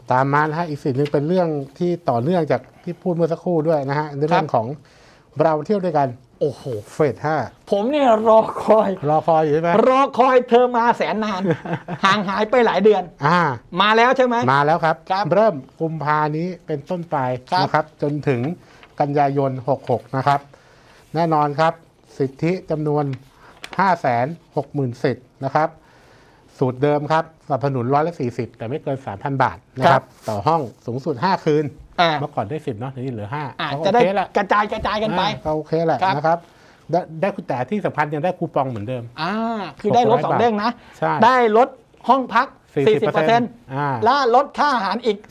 ตามมานะฮะอีกสิ่งหนึ่งเป็นเรื่องที่ต่อเนื่องจากที่พูดเมื่อสักครู่ด้วยนะฮะในเรื่องของเราเที่ยวด้วยกันโอ้โหเฟส 5 ผมเนี่ยรอคอยอยู่ใช่ไหมรอคอยเธอมาแสนนาน ห่างหายไปหลายเดือนมาแล้วใช่ไหมมาแล้วครับเริ่มกุมภานี้เป็นต้นไปนะครับจนถึงกันยายน66นะครับแน่นอนครับสิทธิจำนวน 560,000 สิทธิ์นะครับสูตรเดิมครับสนับสนุน140แต่ไม่เกิน 3,000 บาทนะครับต่อห้องสูงสุด5คืนเมื่อก่อนได้10เนาะทีนี้เหลือ5 จะได้กระจายกันไปก็โอเคแหละนะครับได้คุณแต่ที่สำคัญยังได้คูปองเหมือนเดิมคือได้ลด2เด้งนะได้ลดห้องพัก 40% และลดค่าอาหารอีก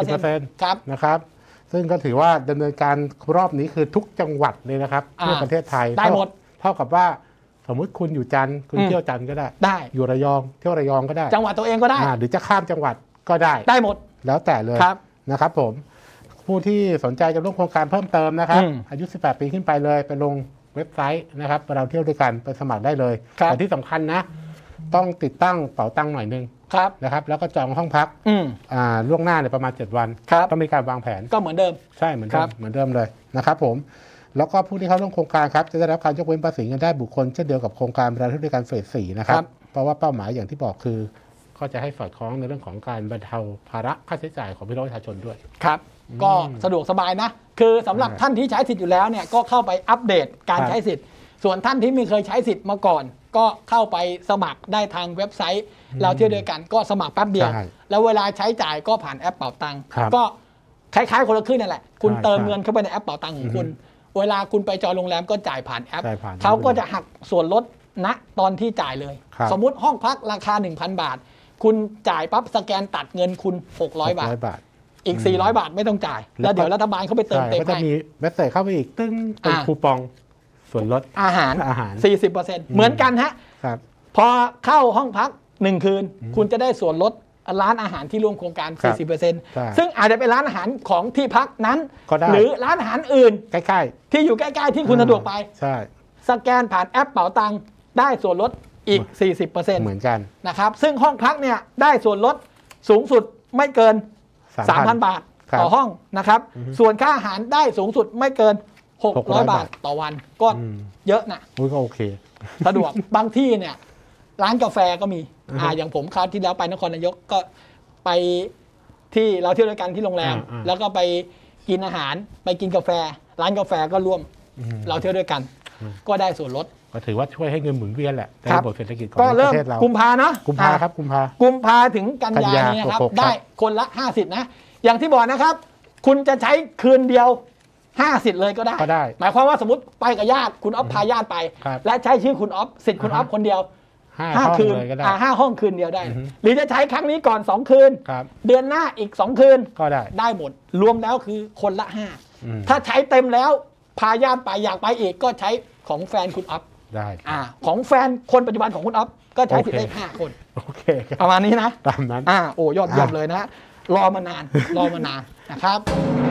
40% ครับนะครับซึ่งก็ถือว่าดำเนินการรอบนี้คือทุกจังหวัดเลยนะครับทั่วประเทศไทยได้หมดเท่ากับว่าสมมุติคุณอยู่จันทร์คุณเที่ยวจันทร์ก็ได้อยู่ระยองเที่ยวระยองก็ได้จังหวัดตัวเองก็ได้หรือจะข้ามจังหวัดก็ได้หมดแล้วแต่เลยนะครับผมผู้ที่สนใจจะร่วมโครงการเพิ่มเติมนะครับอายุ18 ปีขึ้นไปเลยไปลงเว็บไซต์นะครับเราเที่ยวด้วยกันไปสมัครได้เลยแต่ที่สำคัญนะต้องติดตั้งเป๋าตังค์หน่อยนึงนะครับแล้วก็จองห้องพักล่วงหน้าในประมาณ7 วันต้องมีการวางแผนก็เหมือนเดิมใช่เหมือนเดิมเลยนะครับผมแล้วก็ผู้ที่เข้าร่วมโครงการครับจะได้รับการยกเว้นภาษีเงินได้บุคคลเช่นเดียวกับโครงการเราเที่ยวด้วยกันเฟส 4นะครับเพราะว่าเป้าหมายอย่างที่บอกคือก็จะให้สอดคล้องในเรื่องของการบรรเทาภาระค่าใช้จ่ายของพี่น้องประชาชนด้วยครับก็สะดวกสบายนะคือสำหรับท่านที่ใช้สิทธิ์อยู่แล้วเนี่ยก็เข้าไปอัปเดตการใช้สิทธิ์ส่วนท่านที่ไม่เคยใช้สิทธิ์มาก่อนก็เข้าไปสมัครได้ทางเว็บไซต์เราเที่ยวด้วยกันก็สมัครแป๊บเดียวแล้วเวลาใช้จ่ายก็ผ่านแอปเป๋าตังค์ก็คล้ายๆคนละครึ่งนั่นแหละคุณเติมเงินเข้าไปในแอปเป๋าตังค์ของคุณเวลาคุณไปจองโรงแรมก็จ่ายผ่านแอปเขาก็จะหักส่วนลดณตอนที่จ่ายเลยสมมุติห้องพักราคา 1,000 บาทคุณจ่ายปั๊บสแกนตัดเงินคุณ600 บาทอีก400 บาทไม่ต้องจ่ายแล้วเดี๋ยวรัฐบาลเขาไปเติมเต็มให้ก็จะมีเมสเสจเข้าไปอีกตึ้งเป็นคูปองส่วนลดอาหาร 40% เหมือนกันฮะพอเข้าห้องพัก1คืนคุณจะได้ส่วนลดร้านอาหารที่ร่วมโครงการ 40% ซึ่งอาจจะเป็นร้านอาหารของที่พักนั้นหรือร้านอาหารอื่นใกล้ๆที่อยู่ใกล้ๆที่คุณสะดวกไปสแกนผ่านแอปเป๋าตังค์ได้ส่วนลดอีก 40% เหมือนกันนะครับซึ่งห้องพักเนี่ยได้ส่วนลดสูงสุดไม่เกิน 3,000 บาทต่อห้องนะครับส่วนค่าอาหารได้สูงสุดไม่เกิน600 บาทต่อวันก็เยอะนะก็โอเคสะดวกบางที่เนี่ยร้านกาแฟก็มีอย่างผมคราวที่แล้วไปนครนายกก็ไปที่เราเที่ยวด้วยกันที่โรงแรมแล้วก็ไปกินอาหารไปกินกาแฟร้านกาแฟก็ร่วมเราเที่ยวด้วยกันก็ได้ส่วนลดก็ถือว่าช่วยให้เงินหมุนเวียนแหละในระบบเศรษฐกิจของประเทศเรากุมภาเนาะกุมภาครับกุมภาถึงกันยายนนี้ครับได้คนละ50นะอย่างที่บอกนะครับคุณจะใช้คืนเดียว50เลยก็ได้หมายความว่าสมมติไปกับญาติคุณอ๊อฟพาญาติไปและใช้ชื่อคุณอ๊อฟสิทธิ์คุณอ๊อฟคนเดียว5 คืน5 ห้องคืนเดียวได้หรือจะใช้ครั้งนี้ก่อน2 คืนเดือนหน้าอีก2 คืนก็ได้หมดรวมแล้วคือคนละ5ถ้าใช้เต็มแล้วพาญาติไปอยากไปอีกก็ใช้ของแฟนคุณอ๊อฟได้ของแฟนคนปัจจุบันของคุณอ๊อฟก็ใช้สิทธิ์ได้5 คนโอเคประมาณนี้นะตามนั้นโอ้ยอดเยี่ยมเลยนะรอมานานนะครับ